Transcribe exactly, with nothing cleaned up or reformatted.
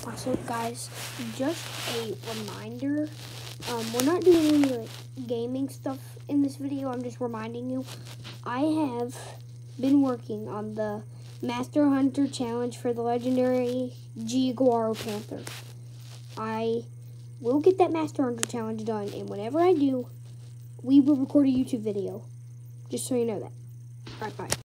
Also, guys, just a reminder, um, we're not doing any like gaming stuff in this video. I'm just reminding you, I have been working on the Master Hunter Challenge for the legendary Jaguar Panther. I will get that Master Hunter Challenge done, and whenever I do, we will record a YouTube video, just so you know that. Alright, bye.